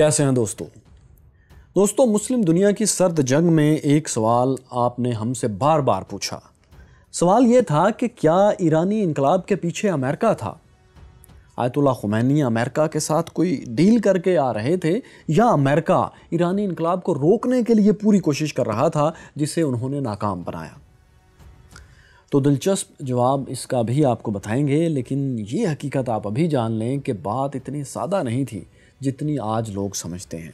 कैसे हैं दोस्तों मुस्लिम दुनिया की सर्द जंग में एक सवाल आपने हमसे बार बार पूछा। सवाल ये था कि क्या ईरानी इनकलाब के पीछे अमेरिका था? आयतुल्लाह खुमैनी अमेरिका के साथ कोई डील करके आ रहे थे या अमेरिका ईरानी इनकलाब को रोकने के लिए पूरी कोशिश कर रहा था जिसे उन्होंने नाकाम बनाया? तो दिलचस्प जवाब इसका भी आपको बताएंगे, लेकिन ये हकीकत आप अभी जान लें कि बात इतनी सादा नहीं थी जितनी आज लोग समझते हैं।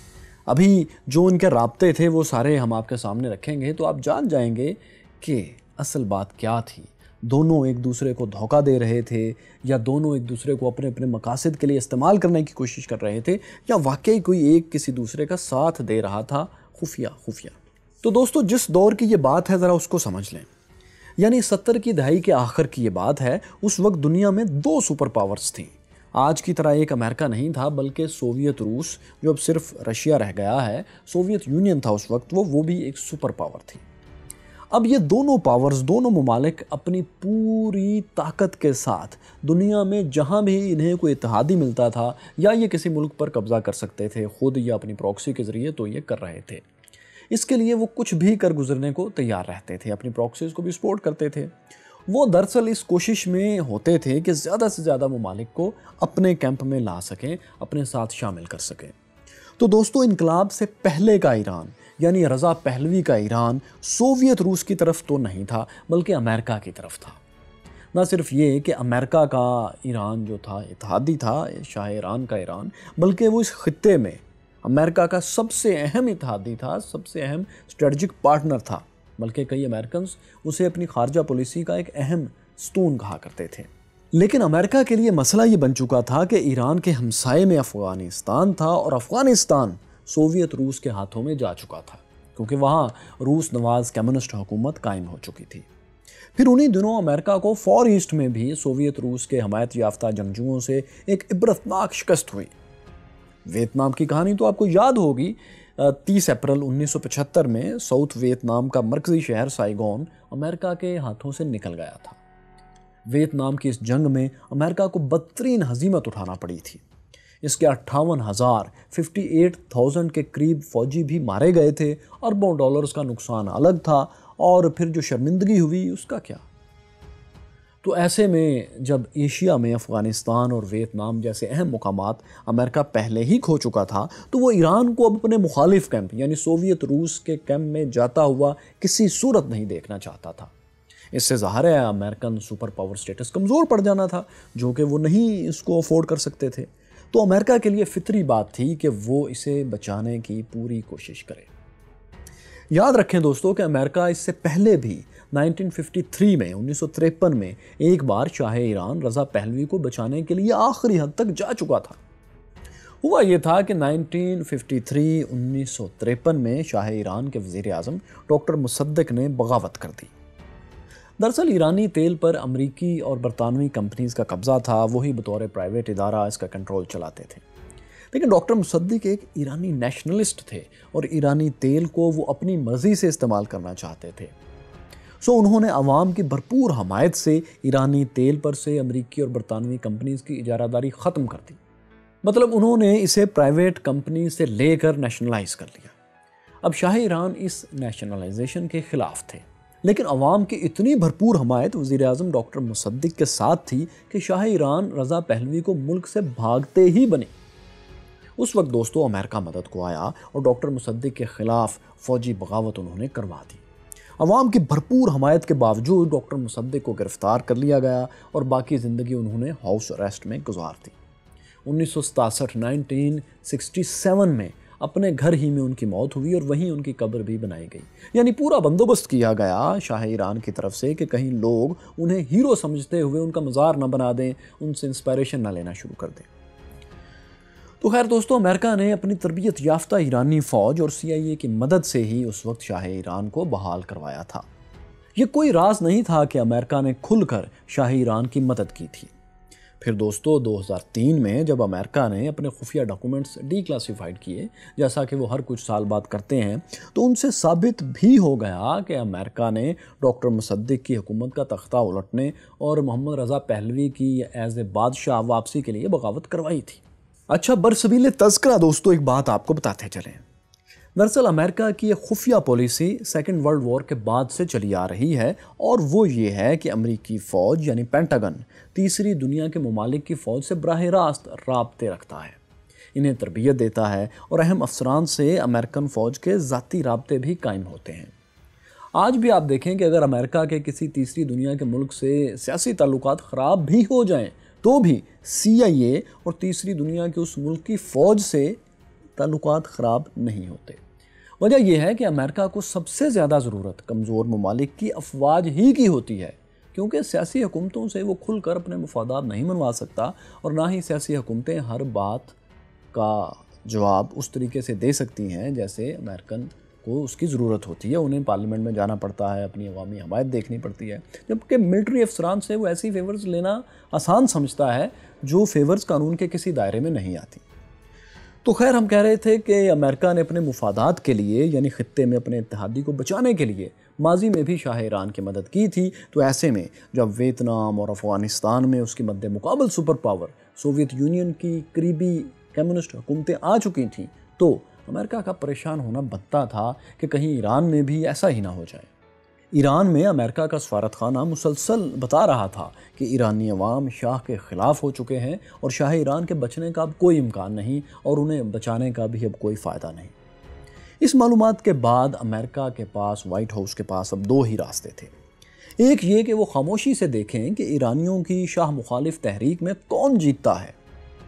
अभी जो इनके राब्ते थे वो सारे हम आपके सामने रखेंगे तो आप जान जाएंगे कि असल बात क्या थी। दोनों एक दूसरे को धोखा दे रहे थे या दोनों एक दूसरे को अपने अपने मकासद के लिए इस्तेमाल करने की कोशिश कर रहे थे या वाकई कोई एक किसी दूसरे का साथ दे रहा था खुफिया। तो दोस्तों जिस दौर की ये बात है ज़रा उसको समझ लें। यानी 70 की दहाई के आखिर की ये बात है। उस वक्त दुनिया में 2 सुपर पावर्स थीं। आज की तरह एक अमेरिका नहीं था बल्कि सोवियत रूस, जो अब सिर्फ रशिया रह गया है, सोवियत यूनियन था उस वक्त, वो भी एक सुपर पावर थी। अब ये दोनों पावर्स, दोनों ममालिक अपनी पूरी ताकत के साथ दुनिया में जहाँ भी इन्हें कोई इत्तेहादी मिलता था या ये किसी मुल्क पर कब्ज़ा कर सकते थे खुद या अपनी प्रॉक्सी के ज़रिए, तो ये कर रहे थे। इसके लिए वो कुछ भी कर गुजरने को तैयार रहते थे, अपनी प्रॉक्सीज़ को भी सपोर्ट करते थे। वो दरअसल इस कोशिश में होते थे कि ज़्यादा से ज़्यादा ममालिक को अपने कैंप में ला सकें, अपने साथ शामिल कर सकें। तो दोस्तों इनकलाब से पहले का ईरान यानी रज़ा पहलवी का ईरान सोवियत रूस की तरफ तो नहीं था बल्कि अमेरिका की तरफ था। ना सिर्फ ये कि अमेरिका का ईरान जो था इत्तेहादी था, शाह ईरान का ईरान, बल्कि वो इस खित्ते में अमेरिका का सबसे अहम इत्तेहादी था, सबसे अहम स्ट्रेटजिक पार्टनर था। बल्कि कई अमेरिकन्स उसे अपनी खारजा पॉलिसी का एक अहम स्तून कहा करते थे। लेकिन अमेरिका के लिए मसला ये बन चुका था कि ईरान के हमसाये में अफ़गानिस्तान था और अफ़गानिस्तान सोवियत रूस के हाथों में जा चुका था क्योंकि वहाँ रूस नवाज कम्युनिस्ट हुकूमत कायम हो चुकी थी। फिर उन्हीं दिनों अमेरिका को फॉर ईस्ट में भी सोवियत रूस के हमायत याफ्ता जंगजुओं से एक इबरतनाक शिकस्त हुई। वियतनाम की कहानी तो आपको याद होगी। 30 अप्रैल 1975 में साउथ वियतनाम का मरकजी शहर साइगोन अमेरिका के हाथों से निकल गया था। वियतनाम की इस जंग में अमेरिका को बदतरीन हजीमत उठाना पड़ी थी। इसके 58,000 के करीब फौजी भी मारे गए थे। अरबों डॉलर्स का नुकसान अलग था और फिर जो शर्मिंदगी हुई उसका क्या। तो ऐसे में जब एशिया में अफ़गानिस्तान और वियतनाम जैसे अहम मुकामात अमेरिका पहले ही खो चुका था, तो वो ईरान को अब अपने मुखालिफ कैंप यानी सोवियत रूस के कैंप में जाता हुआ किसी सूरत नहीं देखना चाहता था। इससे ज़ाहिर है अमेरिकन सुपर पावर स्टेटस कमज़ोर पड़ जाना था, जो कि वो नहीं इसको अफोर्ड कर सकते थे। तो अमेरिका के लिए फितरी बात थी कि वो इसे बचाने की पूरी कोशिश करे। याद रखें दोस्तों कि अमेरिका इससे पहले भी 1953 में एक बार शाह ईरान रज़ा पहलवी को बचाने के लिए आखिरी हद तक जा चुका था। हुआ ये था कि 1953 में शाह ईरान के वज़ीर आज़म डॉक्टर मुसद्दिक ने बगावत कर दी। दरअसल ईरानी तेल पर अमरीकी और बरतानवी कंपनीज़ का कब्ज़ा था, वही बतौर प्राइवेट इदारा इसका कंट्रोल चलाते थे। लेकिन डॉक्टर मुसद्दिक एक ईरानी नेशनलिस्ट थे और ईरानी तेल को वो अपनी मर्ज़ी से इस्तेमाल करना चाहते थे। सो उन्होंने अवाम की भरपूर हमायत से ईरानी तेल पर से अमरीकी और बरतानवी कंपनीज़ की इजारादारी ख़त्म कर दी। मतलब उन्होंने इसे प्राइवेट कंपनी से लेकर नेशनलाइज कर लिया। अब शाह ईरान इस नेशनलाइजेशन के ख़िलाफ़ थे, लेकिन अवाम की इतनी भरपूर हमायत वज़ीर आज़म डॉक्टर मुसद्दिक के साथ थी कि शाह ईरान रज़ा पहलवी को मुल्क से भागते ही बने। उस वक्त दोस्तों अमेरिका मदद को आया और डॉक्टर मुसद्दिक के ख़िलाफ़ फ़ौजी बगावत उन्होंने करवा दी। अवाम की भरपूर हमायत के बावजूद डॉक्टर मुसद्दिक को गिरफ़्तार कर लिया गया और बाकी ज़िंदगी उन्होंने हाउस अरेस्ट में गुजार दी। 1967 में अपने घर ही में उनकी मौत हुई और वहीं उनकी कब्र भी बनाई गई। यानी पूरा बंदोबस्त किया गया शाह ईरान की तरफ से कि कहीं लोग उन्हें हीरो समझते हुए उनका मज़ार न बना दें, उनसे इंस्पायरेशन न लेना शुरू कर दें। तो खैर दोस्तों अमेरिका ने अपनी तरबियत याफ्ता ईरानी फ़ौज और CIA की मदद से ही उस वक्त शाह ईरान को बहाल करवाया था। ये कोई राज नहीं था कि अमेरिका ने खुलकर शाह ईरान की मदद की थी। फिर दोस्तों 2003 में जब अमेरिका ने अपने खुफिया डॉक्यूमेंट्स डीक्लासिफाइड किए, जैसा कि वो हर कुछ साल बाद करते हैं, तो उनसे साबित भी हो गया कि अमेरिका ने डॉक्टर मुसद्दिक की हुकूमत का तख्ता उलटने और मोहम्मद रज़ा पहलवी की एज़ ए बादशाह वापसी के लिए बगावत करवाई थी। اچھا، برسبیل تذکرہ دوستو ایک بات آپ کو بتاتے چلیں۔ دراصل امریکہ کی ایک خفیہ پالیسی سیکنڈ ورلڈ وار کے بعد سے چلی آ رہی ہے، اور وہ یہ ہے کہ امریکی فوج یعنی پینٹاگن تیسری دنیا کے ممالک کی فوج سے براہ راست رابطے رکھتا ہے، انہیں تربیت دیتا ہے، اور اہم افسران سے امریکن فوج کے ذاتی رابطے بھی قائم ہوتے ہیں۔ آج بھی آپ دیکھیں کہ اگر امریکہ کے کسی تیسری دنیا کے ملک سے سیاسی تعلقات خراب بھی ہو جائیں تو بھی CIA اور تیسری دنیا کے اس ملک کی فوج سے تعلقات خراب نہیں ہوتے۔ وجہ یہ ہے کہ امریکہ کو سب سے زیادہ ضرورت کمزور ممالک کی افواج ہی کی ہوتی ہے، کیونکہ سیاسی حکومتوں سے وہ کھل کر اپنے مفادات نہیں منوا سکتا، اور نہ ہی سیاسی حکومتیں ہر بات کا جواب اس طریقے سے دے سکتی ہیں جیسے امریکن کو اس کی ضرورت ہوتی ہے۔ انہیں پارلیمنٹ میں جانا پڑتا ہے، اپنی عوامی حمایت دیکھنی پڑتی ہے، جبکہ ملٹری افسران سے وہ ایسی فیورز لینا آسان سمجھتا ہے جو فیورز قانون کے کسی دائرے میں نہیں آتی۔ تو خیر، ہم کہہ رہے تھے کہ امریکہ نے اپنے مفادات کے لیے یعنی خطے میں اپنے اتحادی کو بچانے کے لیے ماضی میں بھی شاہ ایران کی مدد کی تھی۔ تو ایسے میں جب ویتنام اور افغانستان میں اس کی مد مقابل سپر پاور سوویت یونین کی قریبی کمیونسٹ حکومتیں آ چکی تھیں، تو امریکہ کا پریشان ہونا بنتا تھا کہ کہیں ایران میں بھی ایسا ہی نہ ہو جائے۔ ایران میں امریکہ کا سفارت خانہ مسلسل بتا رہا تھا کہ ایرانی عوام شاہ کے خلاف ہو چکے ہیں، اور شاہ ایران کے بچنے کا اب کوئی امکان نہیں، اور انہیں بچانے کا بھی اب کوئی فائدہ نہیں۔ اس معلومات کے بعد امریکہ کے پاس، وائٹ ہاؤس کے پاس اب دو ہی راستے تھے۔ ایک یہ کہ وہ خاموشی سے دیکھیں کہ ایرانیوں کی شاہ مخالف تحریک میں کون جیتتا ہے،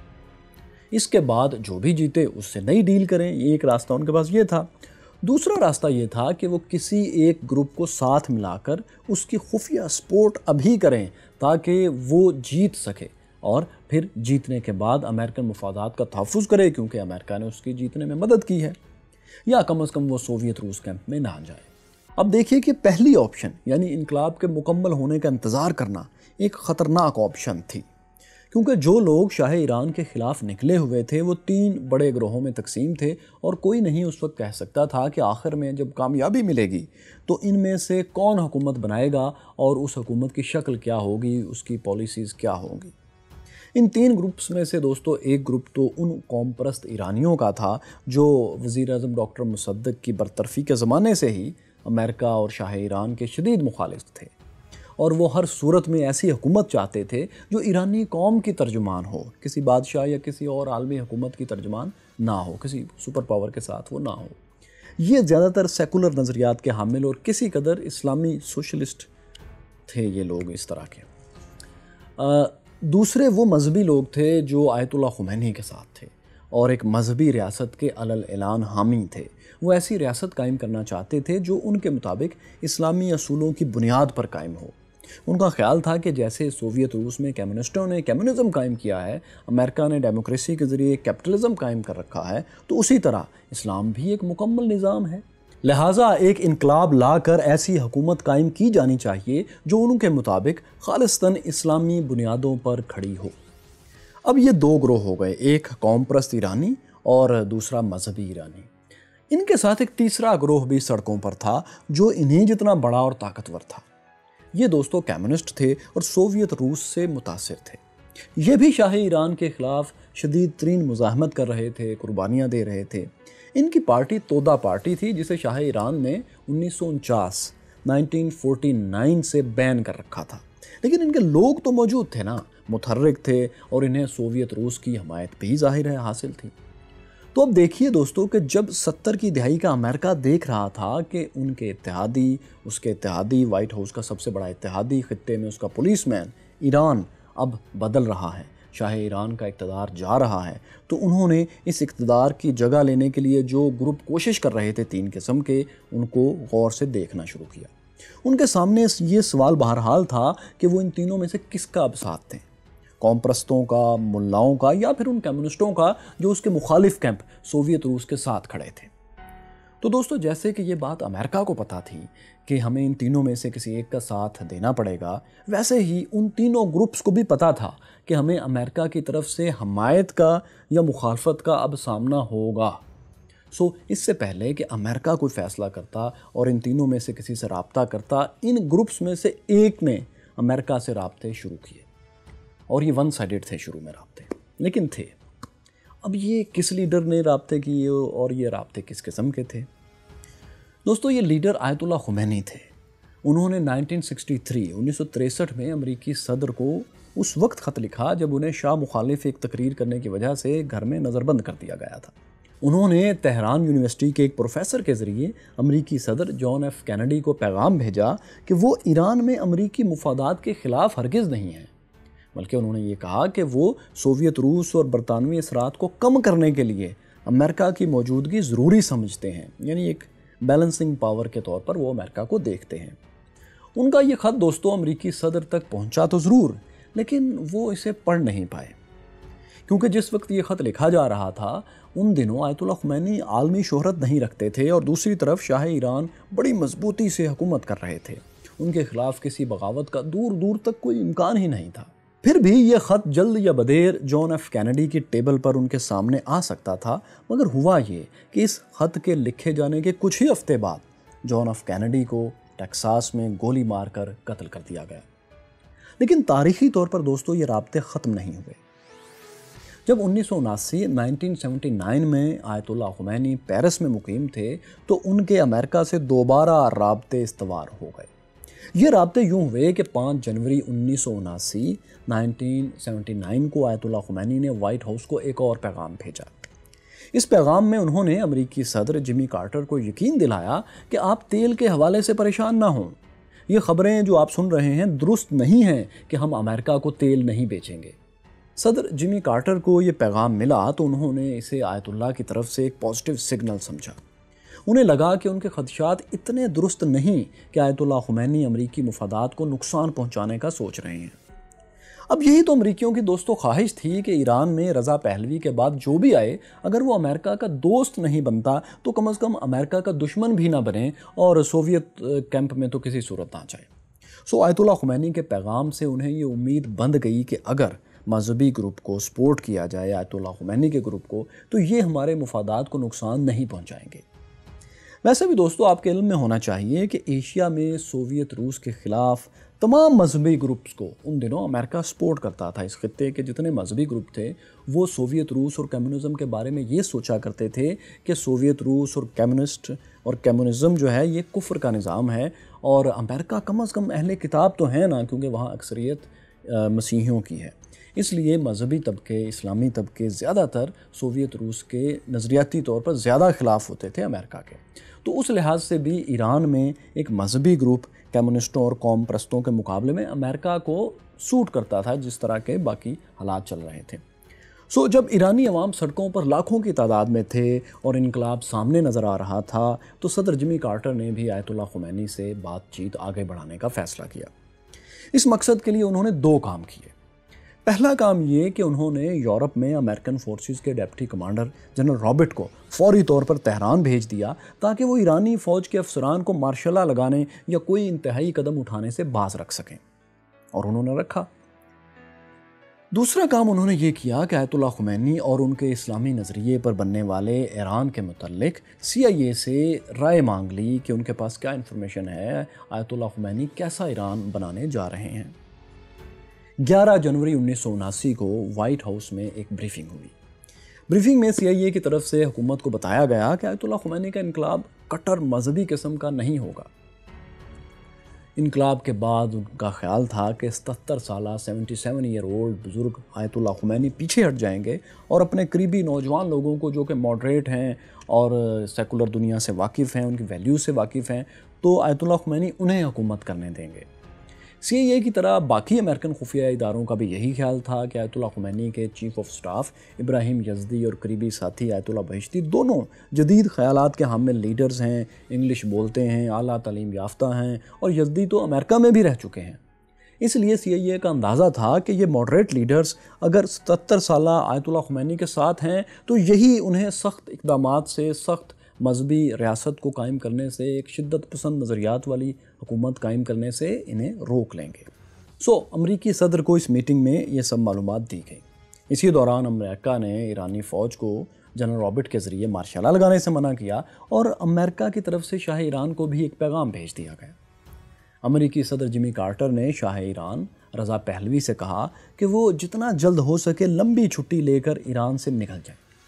اس کے بعد جو بھی جیتے اس سے نئی ڈیل کریں، یہ ایک راستہ ان کے پاس یہ تھا۔ دوسرا راستہ یہ تھا کہ وہ کسی ایک گروپ کو ساتھ ملا کر اس کی خفیہ سپورٹ ابھی کریں تاکہ وہ جیت سکے، اور پھر جیتنے کے بعد امریکن مفادات کا تحفظ کرے، کیونکہ امریکہ نے اس کی جیتنے میں مدد کی ہے، یا کم از کم وہ سوویت روس کیمپ میں نہ جائے۔ اب دیکھیے کہ پہلی آپشن یعنی انقلاب کے مکمل ہونے کا انتظار کرنا ایک خطرناک آپشن تھی، کیونکہ جو لوگ شاہ ایران کے خلاف نکلے ہوئے تھے وہ 3 بڑے گروہوں میں تقسیم تھے، اور کوئی نہیں اس وقت کہہ سکتا تھا کہ آخر میں جب کامیابی ملے گی تو ان میں سے کون حکومت بنائے گا، اور اس حکومت کی شکل کیا ہوگی، اس کی پالیسیز کیا ہوں گی۔ ان 3 گروپس میں سے دوستو ایک گروپ تو ان قوم پرست ایرانیوں کا تھا جو وزیر اعظم ڈاکٹر مصدق کی برطرفی کے زمانے سے ہی امریکہ اور شاہ ایران کے شدید مخالف تھے، اور وہ ہر صورت میں ایسی حکومت چاہتے تھے جو ایرانی قوم کی ترجمان ہو، کسی بادشاہ یا کسی اور عالمی حکومت کی ترجمان نہ ہو، کسی سپر پاور کے ساتھ وہ نہ ہو۔ یہ زیادہ تر سیکولر نظریات کے حامل اور کسی قدر اسلامی سوشلسٹ تھے یہ لوگ اس طرح کے۔ دوسرے وہ مذہبی لوگ تھے جو آیت اللہ خمینی کے ساتھ تھے، اور ایک مذہبی ریاست کے علل اعلان حامی تھے۔ وہ ایسی ریاست قائم کرنا چاہتے تھے جو ان کے مطابق اسلامی اصولوں کی بنیاد پر قائم ہو۔ ان کا خیال تھا کہ جیسے سوویت روس میں کمیونسٹوں نے کمیونزم قائم کیا ہے، امریکہ نے ڈیموکریسی کے ذریعے کیپٹلزم قائم کر رکھا ہے، تو اسی طرح اسلام بھی ایک مکمل نظام ہے، لہٰذا ایک انقلاب لا کر ایسی حکومت قائم کی جانی چاہیے جو ان کے مطابق خالصتاً اسلامی بنیادوں پر کھڑی ہو۔ اب یہ 2 گروہ ہو گئے، ایک قوم پرست ایرانی اور دوسرا مذہبی ایرانی۔ ان کے ساتھ ایک تیسرا گروہ بھی سڑکوں پر تھا جو انہی جتنا بڑا اور طاقتور تھا۔ یہ دوستو کمیونسٹ تھے اور سوویت روس سے متاثر تھے۔ یہ بھی شاہ ایران کے خلاف شدید ترین مزاحمت کر رہے تھے، قربانیاں دے رہے تھے۔ ان کی پارٹی تودا پارٹی تھی جسے شاہ ایران نے 1949 سے بین کر رکھا تھا، لیکن ان کے لوگ تو موجود تھے نا، متحرک تھے، اور انہیں سوویت روس کی حمایت بھی ظاہر ہے حاصل تھی۔ تو اب دیکھیے دوستو کہ جب 70 کی دہائی کا امریکہ دیکھ رہا تھا کہ ان کے اتحادی، اس کے اتحادی وائٹ ہاؤس کا سب سے بڑا اتحادی، خطے میں اس کا پولیس مین ایران اب بدل رہا ہے، شاہ ایران کا اقتدار جا رہا ہے، تو انہوں نے اس اقتدار کی جگہ لینے کے لیے جو گروپ کوشش کر رہے تھے 3 قسم کے، ان کو غور سے دیکھنا شروع کیا۔ ان کے سامنے یہ سوال بہرحال تھا کہ وہ ان تینوں میں سے کس کا اب ساتھ تھے، قوم پرستوں کا، ملاؤں کا، یا پھر ان کمیونسٹوں کا جو اس کے مخالف کیمپ سوویت روس کے ساتھ کھڑے تھے۔ تو دوستو جیسے کہ یہ بات امریکہ کو پتہ تھی کہ ہمیں ان تینوں میں سے کسی ایک کا ساتھ دینا پڑے گا، ویسے ہی ان تینوں گروپس کو بھی پتہ تھا کہ ہمیں امریکہ کی طرف سے حمایت کا یا مخالفت کا اب سامنا ہوگا۔ اس سے پہلے کہ امریکہ کوئی فیصلہ کرتا اور ان تینوں میں سے کسی سے رابطہ کرتا، ان گروپس میں سے ایک نے امریکہ سے رابطے شروع کیے، اور یہ ون سائیڈڈ تھے شروع میں رابطے، لیکن تھے۔ اب یہ کس لیڈر نے رابطے کیے اور یہ رابطے کس قسم کے تھے؟ دوستو یہ لیڈر آیت اللہ خمینی تھے۔ انہوں نے 1963 میں امریکی صدر کو اس وقت خط لکھا جب انہیں شاہ مخالف ایک تقریر کرنے کی وجہ سے گھر میں نظر بند کر دیا گیا تھا۔ انہوں نے تہران یونیورسٹی کے ایک پروفیسر کے ذریعے امریکی صدر جان ایف کینیڈی کو پیغام بھیجا کہ وہ ایران میں امریکی مفادات کے خلاف ہرگز نہیں ہیں، بلکہ انہوں نے یہ کہا کہ وہ سوویت روس اور برطانوی اثرات کو کم کرنے کے لیے امریکہ کی موجودگی ضروری سمجھتے ہیں، یعنی ایک بیلنسنگ پاور کے طور پر وہ امریکہ کو دیکھتے ہیں۔ ان کا یہ خط دوستو امریکی صدر تک پہنچا تو ضرور، لیکن وہ اسے پڑھ نہیں پائے، کیونکہ جس وقت یہ خط لکھا جا رہا تھا ان دنوں آیت اللہ خمینی عالمی شہرت نہیں رکھتے تھے اور دوسری طرف شاہ ایران بڑی مضبوطی سے حکومت کر رہے تھے۔ ان کے خلاف کسی بغاوت کا دور دور تک کوئی امکان ہی نہیں تھا۔ پھر بھی یہ خط جلد یا بدیر جان ایف کینیڈی کی ٹیبل پر ان کے سامنے آ سکتا تھا، مگر ہوا یہ کہ اس خط کے لکھے جانے کے کچھ ہی ہفتے بعد جان ایف کینیڈی کو ٹیکساس میں گولی مار کر قتل کر دیا گیا۔ لیکن تاریخی طور پر دوستو یہ رابطے ختم نہیں ہوئے۔ جب 1979 میں آیت اللہ خمینی پیرس میں مقیم تھے تو ان کے امریکہ سے دوبارہ رابطے استوار ہو گئے۔ یہ رابطے یوں ہوئے کہ 5 جنوری 1979 کو آیت اللہ خمینی نے وائٹ ہاؤس کو ایک اور پیغام بھیجا۔ اس پیغام میں انہوں نے امریکی صدر جمی کارٹر کو یقین دلایا کہ آپ تیل کے حوالے سے پریشان نہ ہوں۔ یہ خبریں جو آپ سن رہے ہیں درست نہیں ہیں کہ ہم امریکہ کو تیل نہیں بیچیں گے۔ صدر جمی کارٹر کو یہ پیغام ملا تو انہوں نے اسے آیت اللہ کی طرف سے ایک پازیٹیو سگنل سمجھا۔ انہیں لگا کہ ان کے خدشات اتنے درست نہیں کہ آیت اللہ خمینی امریکی مفادات کو نقصان پہنچانے کا سوچ رہے ہیں۔ اب یہی تو امریکیوں کی دوستو خواہش تھی کہ ایران میں رضا پہلوی کے بعد جو بھی آئے اگر وہ امریکہ کا دوست نہیں بنتا تو کم از کم امریکہ کا دشمن بھی نہ بنے اور سوویت کیمپ میں تو کسی صورت نہ جائے۔ آیت اللہ خمینی کے پیغام سے انہیں یہ امید بندھ گئی کہ اگر مذہبی گروپ کو سپورٹ کیا جائے آیت اللہ خمینی کے گروپ کو تو یہ ہمارے مفادات کو نقصان نہیں پہنچائیں گے۔ ویسے بھی دوستو آپ کے علم میں ہونا چاہیے کہ ایشیا میں سوویت روس کے خلاف تمام مذہبی گروپس کو ان دنوں امریکہ سپورٹ کرتا تھا۔ اس خطے کے جتنے مذہبی گروپ تھے وہ سوویت روس اور کمیونزم کے بارے میں یہ سوچا کرتے تھے کہ سوویت روس اور کمیونزم جو ہے یہ کفر کا نظام ہے اور امریکہ کم از کم اہل کتاب تو ہیں نا، کیونکہ وہاں اکثریت مسیحیوں کی ہے۔ اس لیے مذہبی طبقے، اسلامی طبقے زیادہ تر سوویت روس کے نظریاتی طور پر زیادہ خلاف ہوتے تھے امریکہ کے۔ تو اس لحاظ سے بھی ایران میں ایک مذہبی گروپ کمیونسٹوں اور قوم پرستوں کے مقابلے میں امریکہ کو سوٹ کرتا تھا جس طرح کے باقی حالات چل رہے تھے۔ جب ایرانی عوام سڑکوں پر لاکھوں کی تعداد میں تھے اور انقلاب سامنے نظر آ رہا تھا تو صدر جمی کارٹر نے بھی آیت اللہ خمینی سے بات چیت آگے بڑھانے کا فیصلہ کیا۔ اس مقصد کے لیے انہوں نے 2 کام کیے۔ پہلا کام یہ کہ انہوں نے یورپ میں امریکن فورسز کے ڈپٹی کمانڈر جنرل رابرٹ کو فوری طور پر تہران بھیج دیا تاکہ وہ ایرانی فوج کے افسران کو مارشل لا لگانے یا کوئی انتہائی قدم اٹھانے سے باز رکھ سکیں، اور انہوں نے رکھا۔ دوسرا کام انہوں نے یہ کیا کہ آیت اللہ خمینی اور ان کے اسلامی نظریے پر بننے والے ایران کے متعلق CIA سے رائے مانگ لی کہ ان کے پاس کیا انفارمیشن ہے، آیت اللہ خمینی کیسا ایران بنانے جا رہے ہیں۔ 11 جنوری 1979 کو وائٹ ہاؤس میں ایک بریفنگ ہوئی۔ بریفنگ میں CIA کی طرف سے حکومت کو بتایا گیا کہ آیت اللہ خمینی کا انقلاب کٹر مذہبی قسم کا نہیں ہوگا۔ انقلاب کے بعد ان کا خیال تھا کہ 77 سالہ 77 ایئر اولڈ بزرگ آیت اللہ خمینی پیچھے ہٹ جائیں گے اور اپنے قریبی نوجوان لوگوں کو جو کہ ماڈریٹ ہیں اور سیکولر دنیا سے واقف ہیں، ان کی ویلیوز سے واقف ہیں، تو آیت اللہ خمینی انہیں حکومت کرنے دیں گے۔ CIA کی طرح باقی امریکن خفیہ اداروں کا بھی یہی خیال تھا کہ آیت اللہ خمینی کے chief of staff Ibrahim Yazdi اور قریبی ساتھی آیت اللہ بہشتی دونوں جدید خیالات کے حامل لیڈرز ہیں، انگلش بولتے ہیں، اعلیٰ تعلیم یافتہ ہیں، اور یزدی تو امریکہ میں بھی رہ چکے ہیں۔ اس لیے CIA کا اندازہ تھا کہ یہ ماڈریٹ لیڈرز اگر 77 سالہ آیت اللہ خمینی کے ساتھ ہیں تو یہی انہیں سخت اقدامات سے، سخت مذہبی ریاست کو قائم کرنے سے، ایک شدت پسند نظریات والی حکومت قائم کرنے سے انہیں روک لیں گے۔ امریکی صدر کو اس میٹنگ میں یہ سب معلومات دی گئی۔ اسی دوران امریکہ نے ایرانی فوج کو جنرل رابرٹ کے ذریعے مارشل لا لگانے سے منع کیا اور امریکہ کی طرف سے شاہ ایران کو بھی ایک پیغام بھیج دیا گیا۔ امریکی صدر جمی کارٹر نے شاہ ایران رضا پہلوی سے کہا کہ وہ جتنا جلد ہو سکے لمبی چھٹی لے کر ایران سے نکل جائیں۔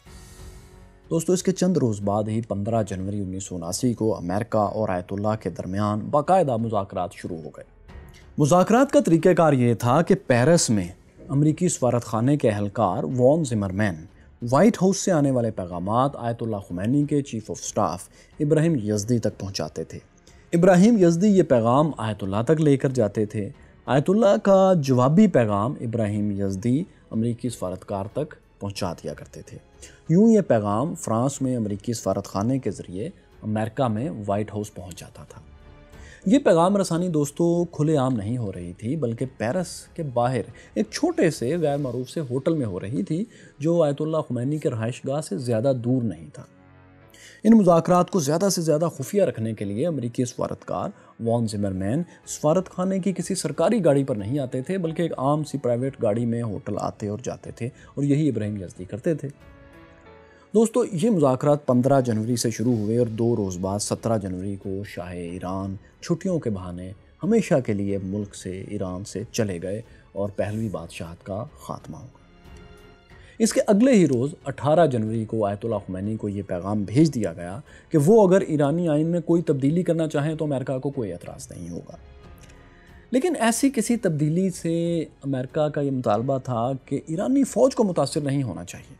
دوستو اس کے چند روز بعد ہی 15 جنوری 1979 کو امریکہ اور آیت اللہ کے درمیان باقاعدہ مذاکرات شروع ہو گئے۔ مذاکرات کا طریقہ کار یہ تھا کہ پیرس میں امریکی سفارت خانے کے اہلکار وان زمرمین وائٹ ہاؤس سے آنے والے پیغامات آیت اللہ خمینی کے chief of staff Ibrahim Yazdi تک پہنچاتے تھے۔ ابراہیم یزدی یہ پیغام آیت اللہ تک لے کر جاتے تھے۔ آیت اللہ کا جوابی پیغام ابراہیم یزدی امریکی سفارتکار تک پہنچا دیا کرتے تھے۔ یوں یہ پیغام فرانس میں امریکی سفارت خانے کے ذریعے امریکہ میں وائٹ ہاؤس پہنچ جاتا تھا۔ یہ پیغام رسانی دوستو کھلے عام نہیں ہو رہی تھی، بلکہ پیرس کے باہر ایک چھوٹے سے غیر معروف سے ہوٹل میں ہو رہی تھی جو آیت اللہ خمینی کے رہائش گاہ سے زیادہ دور نہیں تھا۔ ان مذاکرات کو زیادہ سے زیادہ خفیہ رکھنے کے لیے امریکی سفارتکار وان زمرمین سفارت خانے کی کسی سرکاری گاڑی پر نہیں آتے تھے، بلکہ ایک عام سی پرائیویٹ گاڑی میں ہوٹل آتے اور جاتے تھے، اور یہی ابراہیم یزدی کرتے تھے۔ دوستو یہ مذاکرات 15 جنوری سے شروع ہوئے اور 2 روز بعد 17 جنوری کو شاہ ایران چھٹیوں کے بہانے ہمیشہ کے لیے ملک سے ایران سے چلے گئے اور پہلوی بادشاہت کا خاتمہ ہو گیا۔ اس کے اگلے ہی روز 18 جنوری کو آیت اللہ خمینی کو یہ پیغام بھیج دیا گیا کہ وہ اگر ایرانی آئین میں کوئی تبدیلی کرنا چاہیں تو امریکہ کو کوئی اعتراض نہیں ہوگا۔ لیکن ایسی کسی تبدیلی سے امریکہ کا یہ مطالبہ تھا کہ ایرانی فوج کو متاثر نہیں ہونا چاہیے۔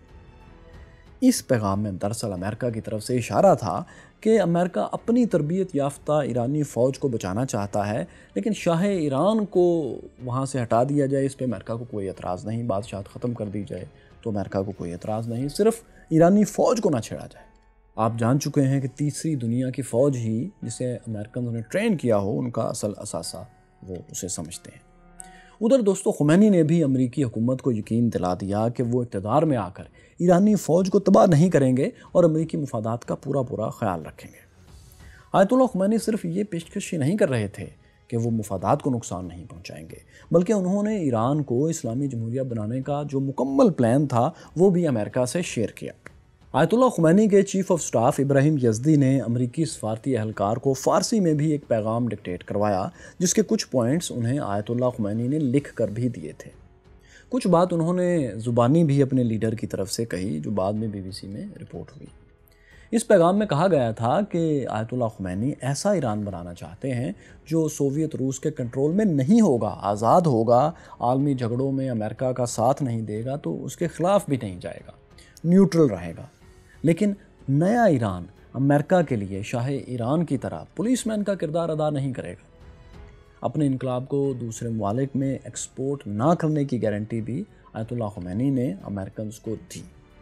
اس پیغام میں دراصل امریکہ کی طرف سے اشارہ تھا کہ امریکہ اپنی تربیت یافتہ ایرانی فوج کو بچانا چاہتا ہے، لیکن شاہ ایران کو وہاں سے ہٹا دیا جائے، اس پہ امریکہ کو کوئی اعتراض نہیں، بادشاہت ختم کر دی جائے تو امریکہ کو کوئی اعتراض نہیں، صرف ایرانی فوج کو نہ چھیڑا جائے۔ آپ جان چکے ہیں کہ تیسری دنیا کی فوج ہی جسے امریکنز نے ٹرین کیا ہو، ان کا اصل اثاثہ وہ اسے سمجھتے ہیں۔ ادھر دوستو خمینی نے بھی امریکی حکومت کو یقین دلا دیا کہ وہ اقتدار میں آ کر ایرانی فوج کو تباہ نہیں کریں گے اور امریکی مفادات کا پورا خیال رکھیں گے۔ آیت اللہ خمینی صرف یہ پیشکش نہیں کر رہے تھے کہ وہ مفادات کو نقصان نہیں پہنچائیں گے، بلکہ انہوں نے ایران کو اسلامی جمہوریہ بنانے کا جو مکمل پلان تھا وہ بھی امریکہ سے شیئر کیا۔ آیت اللہ خمینی کے chief of staff Ibrahim Yazdi نے امریکی سفارتی اہلکار کو فارسی میں بھی ایک پیغام ڈکٹیٹ کروایا، جس کے کچھ پوائنٹس انہیں آیت اللہ خمینی نے لکھ کر بھی دیے تھے۔ کچھ بات انہوں نے زبانی بھی اپنے لیڈر کی طرف سے کہی، جو بعد میں BBC میں رپورٹ ہوئی۔ اس پیغام میں کہا گیا تھا کہ آیت اللہ خمینی ایسا ایران بنانا چاہتے ہیں جو سوویت روس کے کنٹرول میں نہیں ہوگا، آزاد ہوگا، عالمی جھگڑوں میں امریکہ کا ساتھ نہیں دے گا تو اس کے خلاف بھی نہیں جائے گا، نیوٹرل رہے گا، لیکن نیا ایران امریکہ کے لیے شاہ ایران کی طرح پولیس مین کا کردار ادا نہیں کرے گا۔ اپنے انقلاب کو دوسرے ممالک میں ایکسپورٹ نہ کرنے کی گارنٹی بھی آیت اللہ خمینی نے امریکنز کو دی۔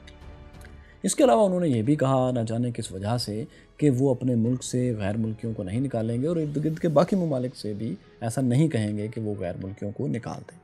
اس کے علاوہ انہوں نے یہ بھی کہا، نہ جانے کس وجہ سے، کہ وہ اپنے ملک سے غیر ملکیوں کو نہیں نکالیں گے اور ارد گرد کے باقی ممالک سے بھی ایسا نہیں کہیں گے کہ وہ غیر ملکیوں کو نکال دیں۔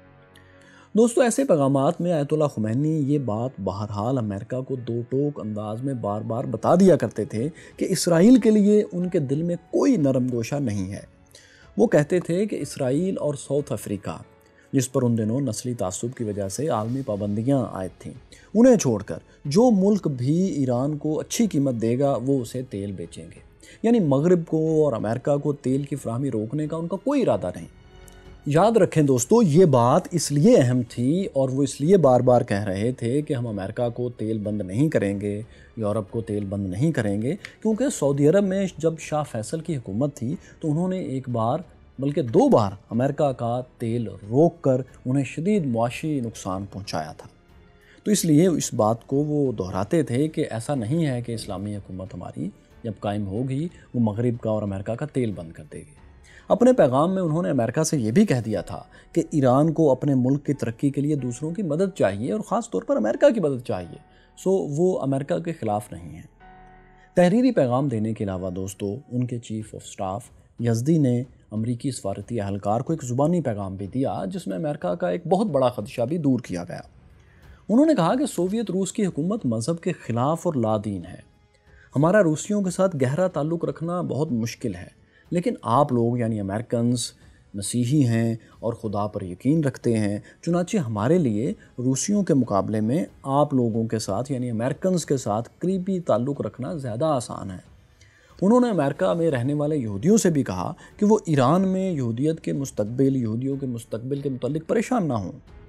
دوستو ایسے پیغامات میں آیت اللہ خمینی یہ بات بہرحال امریکہ کو دو ٹوک انداز میں بار بار بتا دیا کرتے تھے کہ اسرائیل کے لیے ان کے دل میں کوئی نرم گوشہ نہیں ہے۔ وہ کہتے تھے کہ اسرائیل اور ساؤتھ افریقہ، جس پر ان دنوں نسلی تعصب کی وجہ سے عالمی پابندیاں عائد تھیں، انہیں چھوڑ کر جو ملک بھی ایران کو اچھی قیمت دے گا وہ اسے تیل بیچیں گے۔ یعنی مغرب کو اور امریکہ کو تیل کی فراہمی روکنے کا ان کا کوئی ارادہ نہیں۔ یاد رکھیں دوستو، یہ بات اس لیے اہم تھی اور وہ اس لیے بار بار کہہ رہے تھے کہ ہم امریکہ کو تیل بند نہیں کریں گے، یورپ کو تیل بند نہیں کریں گے، کیونکہ سعودی عرب میں جب شاہ فیصل کی حکومت تھی تو انہوں نے ایک بار بلکہ 2 بار امریکہ کا تیل روک کر انہیں شدید معاشی نقصان پہنچایا تھا۔ تو اس لیے اس بات کو وہ دہراتے تھے کہ ایسا نہیں ہے کہ اسلامی حکومت ہماری جب قائم ہوگی وہ مغرب کا اور امریکہ کا تیل بند کر دے گی۔ اپنے پیغام میں انہوں نے امریکہ سے یہ بھی کہہ دیا تھا کہ ایران کو اپنے ملک کی ترقی کے لیے دوسروں کی مدد چاہیے اور خاص طور پر امریکہ کی مدد چاہیے، سو وہ امریکہ کے خلاف نہیں ہیں۔ تحریری پیغام دینے کے علاوہ دوستو ان کے چیف آف سٹاف یزدی نے امریکی سفارتی اہلکار کو ایک زبانی پیغام بھی دیا جس میں امریکہ کا ایک بہت بڑا خدشہ بھی دور کیا گیا۔ انہوں نے کہا کہ سوویت روس کی حکومت مذہب کے خلاف اور لا دین ہے۔ ہمارا روسیوں کے ساتھ گہرا تعلق رکھنا بہت مشکل ہے، لیکن آپ لوگ یعنی امریکنز مسیحی ہیں اور خدا پر یقین رکھتے ہیں، چنانچہ ہمارے لیے روسیوں کے مقابلے میں آپ لوگوں کے ساتھ یعنی امریکنز کے ساتھ قریبی تعلق رکھنا زیادہ آسان ہے۔ انہوں نے امریکہ میں رہنے والے یہودیوں سے بھی کہا کہ وہ ایران میں یہودیت کے مستقبل، یہودیوں کے مستقبل کے متعلق پریشان نہ ہوں۔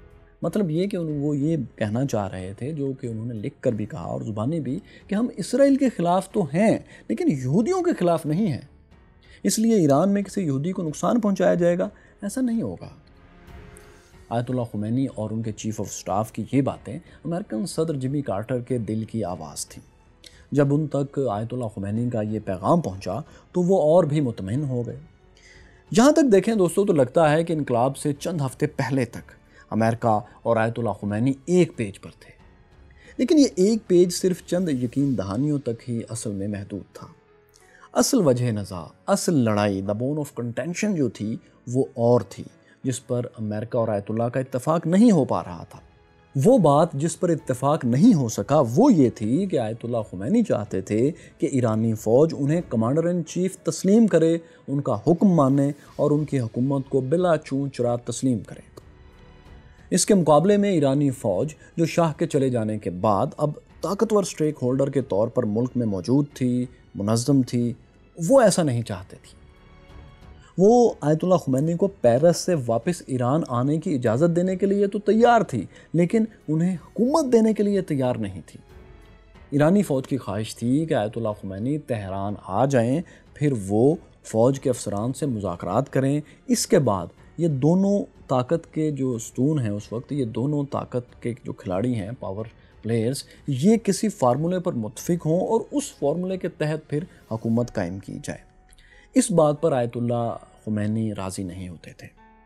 مطلب یہ کہ وہ یہ کہنا چاہ رہے تھے، جو کہ انہوں نے لکھ کر بھی کہا اور زبانی بھی، کہ ہم اسرائیل کے خلاف تو ہیں لیکن یہودیوں کے خلاف نہیں ہیں، اس لیے ایران میں کسی یہودی کو نقصان پہنچایا جائے گا ایسا نہیں ہوگا۔ آیت اللہ خمینی اور ان کے چیف آف سٹاف کی یہ باتیں امریکن صدر جمی کارٹر کے دل کی آواز تھیں۔ جب ان تک آیت اللہ خمینی کا یہ پیغام پہنچا تو وہ اور بھی مطمئن ہو گئے۔ جہاں تک دیکھیں دوستو تو لگتا ہے کہ انقلاب سے چند ہفتے پہلے تک امریکہ اور آیت اللہ خمینی ایک پیج پر تھے، لیکن یہ ایک پیج صرف چند یقین دہانیوں تک ہی اصل میں محدود تھا۔ اصل وجہ نزاع، اصل لڑائی، دا بون آف کنٹینشن جو تھی وہ اور تھی، جس پر امریکہ اور آیت اللہ کا اتفاق نہیں ہو پا رہا تھا۔ وہ بات جس پر اتفاق نہیں ہو سکا وہ یہ تھی کہ آیت اللہ خمینی چاہتے تھے کہ ایرانی فوج انہیں کمانڈر ان چیف تسلیم کرے، ان کا حکم مانے اور ان کی حکومت کو بلا چون چرا تسلیم کرے۔ اس کے مقابلے میں ایرانی فوج جو شاہ کے چلے جانے کے بعد اب طاقتور سٹیک ہولڈر کے طور پر ملک میں موجود تھی، منظم تھی، وہ ایسا نہیں چاہتے تھی۔ وہ آیت اللہ خمینی کو پیرس سے واپس ایران آنے کی اجازت دینے کے لیے تو تیار تھی، لیکن انہیں حکومت دینے کے لیے تیار نہیں تھی۔ ایرانی فوج کی خواہش تھی کہ آیت اللہ خمینی تہران آ جائیں، پھر وہ فوج کے افسران سے مذاکرات کریں۔ اس کے بعد یہ دونوں طاقت کے جو ستون ہیں اس وقت، یہ دونوں طاقت کے جو کھلاڑی ہیں، پاور پلیئرز، یہ کسی فارمولے پر متفق ہوں اور اس فارمولے کے تحت پھر حکومت قائم کی جائے۔ اس بات پر آیت اللہ خمینی راضی نہیں ہوتے تھے،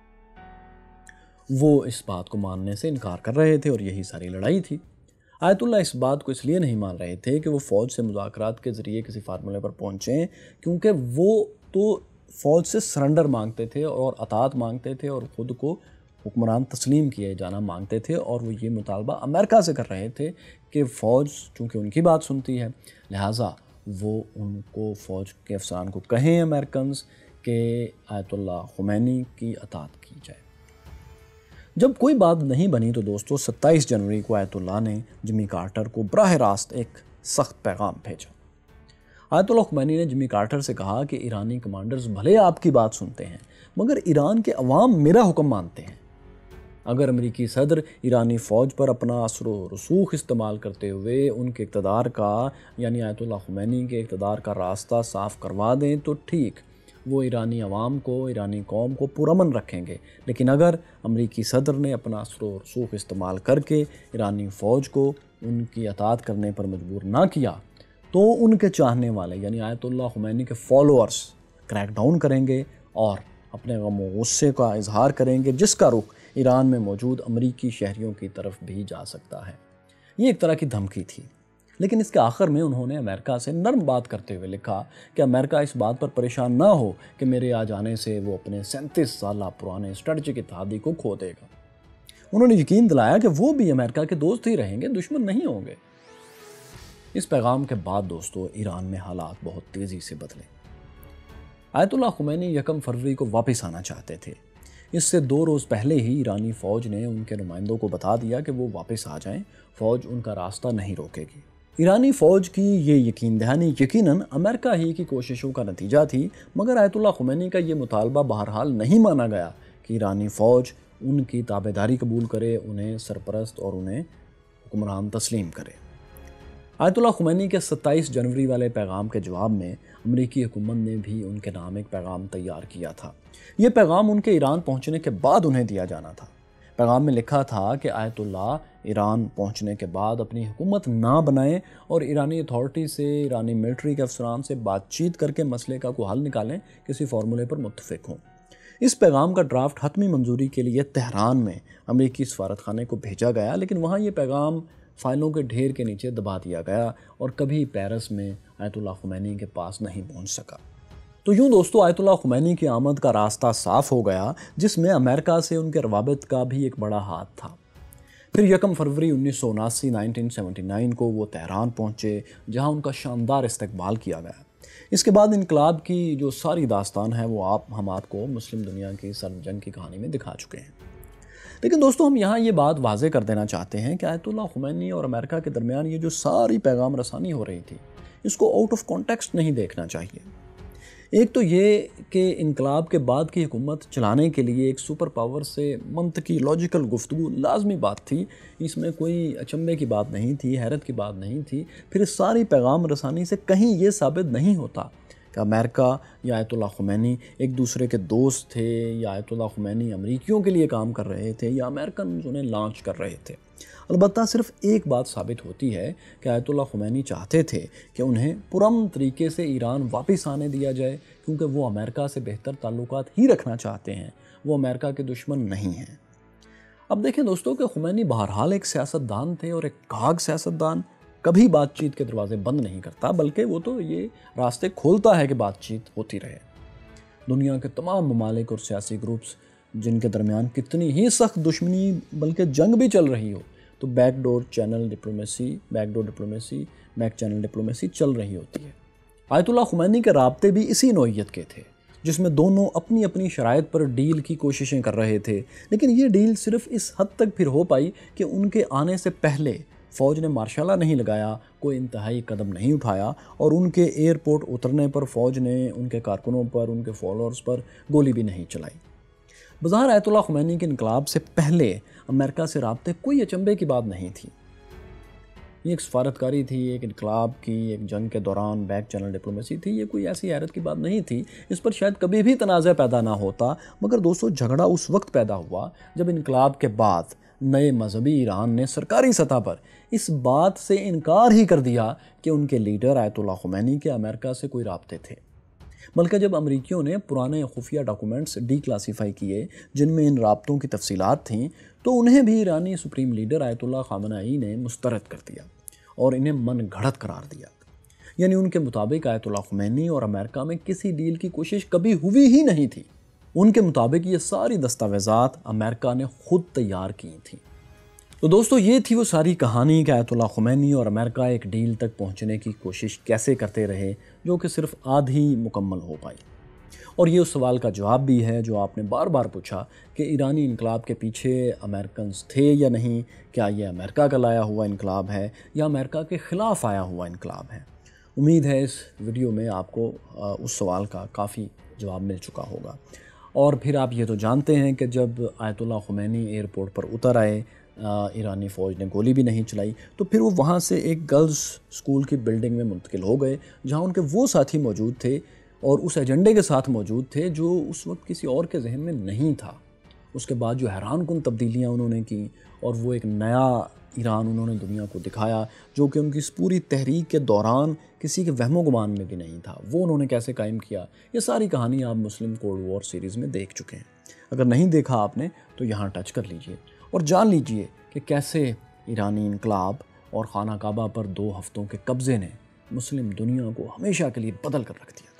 وہ اس بات کو ماننے سے انکار کر رہے تھے اور یہی ساری لڑائی تھی۔ آیت اللہ اس بات کو اس لیے نہیں مان رہے تھے کہ وہ فوج سے مذاکرات کے ذریعے کسی فارمولے پر پہنچیں، کیونکہ وہ تو فوج سے سرنڈر مانگتے تھے اور اطاعت مانگتے تھے اور خود کو حکمران تسلیم کیے جانا مانگتے تھے، اور وہ یہ مطالبہ امریکہ سے کر رہے تھے کہ فوج چونکہ ان کی بات سنتی ہے، لہٰذا وہ ان کو فوج کے افسران کو کہیں امریکنز کہ آیت اللہ خمینی کی اطاعت کی جائے۔ جب کوئی بات نہیں بنی تو دوستو 27 جنوری کو آیت اللہ نے جمی کارٹر کو براہ راست ایک سخت پیغام بھیجا۔ آیت اللہ خمینی نے جمی کارٹر سے کہا کہ ایرانی کمانڈرز بھلے آپ کی بات سنتے ہیں مگر ایران کے عوام میرا حکم مانتے ہیں۔ اگر امریکی صدر ایرانی فوج پر اپنا اثر و رسوخ استعمال کرتے ہوئے ان کے اقتدار کا یعنی آیت اللہ خمینی کے اقتدار کا راستہ صاف کروا دیں تو ٹھیک، وہ ایرانی عوام کو، ایرانی قوم کو پرامن رکھیں گے، لیکن اگر امریکی صدر نے اپنا اثر و رسوخ استعمال کر کے ایرانی فوج کو ان کی اطاعت کرنے پر مجبور نہ کیا تو ان کے چاہنے والے یعنی آیت اللہ خمینی کے فالوورز کریک ڈاؤن کریں گے اور اپنے غم و غصے کا اظہار کریں گے، جس کا رخ ایران میں موجود امریکی شہریوں کی طرف بھی جا سکتا ہے۔ یہ ایک طرح کی دھمکی تھی، لیکن اس کے آخر میں انہوں نے امریکہ سے نرم بات کرتے ہوئے لکھا کہ امریکہ اس بات پر پریشان نہ ہو کہ میرے آ جانے سے وہ اپنے 37 سالہ پرانے اسٹریٹجک اتحادی کو کھو دے گا۔ انہوں نے یقین دلایا کہ وہ بھی امریکہ کے دوست ہی رہیں گے، دشمن نہیں ہوں گے۔ اس پیغام کے بعد دوستو ایران میں حالات بہت تیزی سے بدلے۔ آیت اللہ خمینی 1 فروری کو واپس آنا چاہتے تھے۔ اس سے 2 روز پہلے ہی ایرانی فوج نے ان کے نمائندوں کو بتا دیا کہ وہ واپس آ جائیں، فوج ان کا راستہ نہیں روکے گی۔ ایرانی فوج کی یہ یقین دہانی یقیناً امریکہ ہی کی کوششوں کا نتیجہ تھی، مگر آیت اللہ خمینی کا یہ مطالبہ بہرحال نہیں مانا گیا کہ ایرانی فوج ان کی تابعداری قبول کرے، انہیں سرپرست اور انہیں حکمران تسلیم کرے۔ آیت اللہ خمینی کے 27 جنوری والے پیغام کے جواب میں امریکی حکومت نے بھی ان کے نام ایک پیغام تیار کیا تھا۔ یہ پیغام ان کے ایران پہنچنے کے بعد انہیں دیا جانا تھا۔ پیغام میں لکھا تھا کہ آیت اللہ ایران پہنچنے کے بعد اپنی حکومت نہ بنائیں اور ایرانی اتھارٹی سے، ایرانی ملٹری کے افسران سے بات چیت کر کے مسئلے کا کوئی حل نکالیں، کسی فارمولے پر متفق ہوں۔ اس پیغام کا ڈرافٹ حتمی منظوری کے لیے تہران میں امریکی سفارت خانے کو بھیجا گیا، لیکن وہاں یہ پیغام فائلوں کے ڈھیر کے نیچے دبا دیا گیا اور کبھی پیرس میں آیت اللہ خمینی کے پاس نہیں پہنچ سکا۔ تو یوں دوستو آیت اللہ خمینی کی آمد کا راستہ صاف ہو گیا، جس میں امریکہ سے ان کے روابط کا بھی ایک بڑا ہاتھ تھا۔ پھر 1 فروری 1979 کو وہ تہران پہنچے، جہاں ان کا شاندار استقبال کیا گیا۔ اس کے بعد انقلاب کی جو ساری داستان ہے وہ ہم آپ کو مسلم دنیا کی سرد جنگ کی کہانی میں دکھا چکے ہیں۔ لیکن دوستو ہم یہاں یہ بات واضح کر دینا چاہتے ہیں کہ آیت اللہ خمینی اور امریکہ کے درمیان یہ جو ساری پیغام رسانی ہو رہی تھی، اس کو آؤٹ آف کانٹیکسٹ نہیں دیکھنا چاہیے۔ ایک تو یہ کہ انقلاب کے بعد کی حکومت چلانے کے لیے ایک سپر پاور سے منطقی لاجیکل گفتگو لازمی بات تھی، اس میں کوئی اچنبے کی بات نہیں تھی، حیرت کی بات نہیں تھی۔ پھر اس ساری پیغام رسانی سے کہیں یہ ثابت نہیں ہوتا کہ امریکہ یا آیت اللہ خمینی ایک دوسرے کے دوست تھے، یا آیت اللہ خمینی امریکیوں کے لیے کام کر رہے تھے، یا امریکن انہیں لانچ کر رہے تھے۔ البتہ صرف ایک بات ثابت ہوتی ہے کہ آیت اللہ خمینی چاہتے تھے کہ انہیں پرامن طریقے سے ایران واپس آنے دیا جائے، کیونکہ وہ امریکہ سے بہتر تعلقات ہی رکھنا چاہتے ہیں، وہ امریکہ کے دشمن نہیں ہیں۔ اب دیکھیں دوستو کہ خمینی بہرحال ایک سیاستدان تھے، اور ایک کاغ سیاستدان کبھی بات چیت کے دروازے بند نہیں کرتا، بلکہ وہ تو یہ راستے کھولتا ہے کہ بات چیت ہوتی رہے۔ دنیا کے تمام ممالک اور سیاسی گروپس جن کے درمیان کتنی ہی سخت دشمنی بلکہ جنگ بھی چل رہی ہو، تو back door channel diplomacy, back channel diplomacy چل رہی ہوتی ہے۔ آیت اللہ خمینی کے رابطے بھی اسی نوعیت کے تھے، جس میں دونوں اپنی اپنی شرائط پر ڈیل کی کوششیں کر رہے تھے، لیکن یہ ڈیل صرف اس حد تک پھر ہو پائی کہ ان کے آنے سے پہلے فوج نے مارشالہ نہیں لگایا، کوئی انتہائی قدم نہیں اٹھایا، اور ان کے ایئرپورٹ اترنے پر فوج نے ان کے کارکنوں پر، ان کے فالوورز پر گولی بھی نہیں چلائی۔ بظاہر آیت اللہ خمینی کے انقلاب سے پہلے امریکہ سے رابطے کوئی اچنبے کی بات نہیں تھی۔ یہ ایک سفارتکاری تھی، ایک انقلاب کی، ایک جنگ کے دوران بیک چینل ڈپلومیسی تھی، یہ کوئی ایسی حیرت کی بات نہیں تھی، اس پر شاید کبھی بھی تنازع پیدا نہ ہوتا۔ مگر دوستو، جھگڑا اس وقت پیدا ہوا جب انقلاب کے بعد نئے مذہبی ایران نے سرکاری سطح پر اس بات سے انکار ہی کر دیا کہ ان کے لیڈر آیت اللہ خمینی کے امریکہ سے کوئی رابطے تھے، بلکہ جب امریکیوں نے پرانے خفیہ ڈاکومنٹس ڈی کلاسیفائی کیے جن میں ان رابطوں کی تفصیلات تھیں، تو انہیں بھی ایرانی سپریم لیڈر آیت اللہ خامنہئی نے مسترد کر دیا اور انہیں من گھڑت قرار دیا۔ یعنی ان کے مطابق آیت اللہ خمینی اور امریکہ میں کسی ڈیل کی کوشش کبھی ہوئی ہی نہیں تھی۔ ان کے مطابق یہ ساری دستاویزات امریکہ نے خود تیار کی تھیں۔ تو دوستو، یہ تھی وہ ساری کہانی کہ آیت اللہ خمینی اور امریکہ ایک ڈیل تک پہنچنے کی کوشش کیسے کرتے رہے، جو کہ صرف آدھی مکمل ہو پائی۔ اور یہ اس سوال کا جواب بھی ہے جو آپ نے بار بار پوچھا کہ ایرانی انقلاب کے پیچھے امریکنز تھے یا نہیں، کیا یہ امریکہ کا لایا ہوا انقلاب ہے یا امریکہ کے خلاف آیا ہوا انقلاب ہے۔ امید ہے اس ویڈیو میں آپ کو اس سوال کا کافی جواب مل چکا ہوگا۔ اور پھر آپ یہ تو جانتے ہیں کہ جب آیت اللہ خمینی ایئرپورٹ پر اتر آئے، ایرانی فوج نے گولی بھی نہیں چلائی، تو پھر وہ وہاں سے ایک گرلز اسکول کی بلڈنگ میں منتقل ہو گئے، جہاں ان کے وہ ساتھی موجود تھے اور اس ایجنڈے کے ساتھ موجود تھے جو اس وقت کسی اور کے ذہن میں نہیں تھا۔ اس کے بعد جو حیران کن تبدیلیاں انہوں نے کی، اور وہ ایک نیا ایران انہوں نے دنیا کو دکھایا جو کہ ان کی اس پوری تحریک کے دوران کسی کے وہم و گمان میں بھی نہیں تھا، وہ انہوں نے کیسے قائم کیا، یہ ساری کہانی آپ مسلم کولڈ وار سیریز میں دیکھ چکے ہیں۔ اگر نہیں دیکھا آپ نے تو یہاں ٹچ کر لیجئے اور جان لیجئے کہ کیسے ایرانی انقلاب اور خانہ کعبہ پر 2 ہفتوں کے قبضے نے مسلم دنیا کو ہمیشہ کے لیے بدل کر رکھ دیا۔